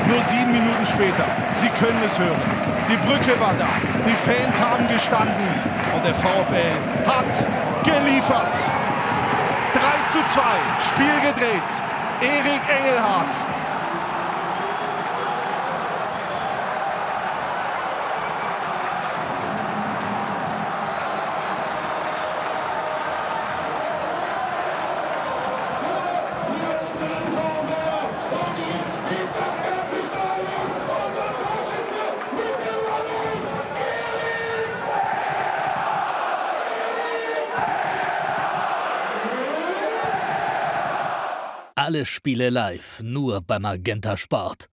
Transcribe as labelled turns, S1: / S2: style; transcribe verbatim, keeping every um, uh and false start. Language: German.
S1: Nur sieben Minuten später. Sie können es hören. Die Brücke war da. Die Fans haben gestanden. Und der VfL hat geliefert. drei zu zwei. Spiel gedreht. Erik Engelhardt.
S2: Alle Spiele live, nur bei Magenta Sport.